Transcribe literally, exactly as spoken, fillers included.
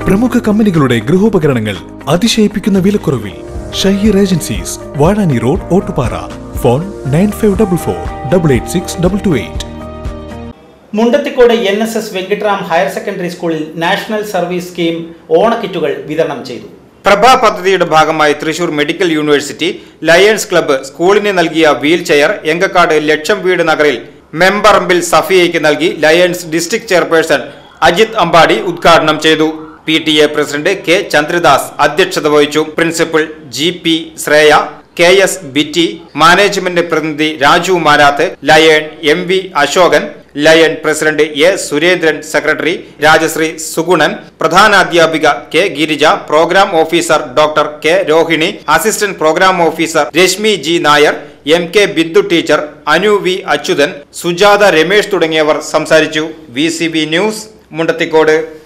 പ്രമുഖ കമ്പനികളുടെ ഗൃഹോപകരണങ്ങൾ അതിശയിപ്പിക്കുന്ന വിലക്കുറവിൽ. Shaheer agencies, Vazhani road, Ottupara. Phone nine five double four double eight six double two eight. Mundathikode N S S Venkitaram higher secondary സ്കൂളിൽ നാഷണൽ സർവീസ് സ്കീം ഓണക്കിറ്റുകൾ വിതരണം ചെയ്തു. പ്രഭ പദ്ധതിയുടെ ഭാഗമായി Thrissur medical university lions club സ്കൂളിന് നൽകിയ വീൽ ചെയർ എങ്കക്കാട് ലക്ഷം വീട് നഗറിൽ മെമ്പറമ്പിൽ സഫിയയ്ക്ക് നൽകി lions district chairperson Ajith Ambadi ഉദ്ഘാടനം ചെയ്തു. P T A president K Chandradas അധ്യക്ഷത വഹിച്ചു. Principal G P Shreya, K S Bitty, management പ്രതിനിധി Raju Marath, lion M V Ashokan, lion president A Surendran, secretary Rajasree Sugunan, പ്രധാനാധ്യാപിക K Girija, programme officer doctor K Rohini, assistant programme officer Reshmi G Nair, M K Bindu teacher, Anu V Achuthan, Sujatha Ramesh തുടങ്ങിയവർ സംസാരിച്ചു. V C B news, Mundathikode.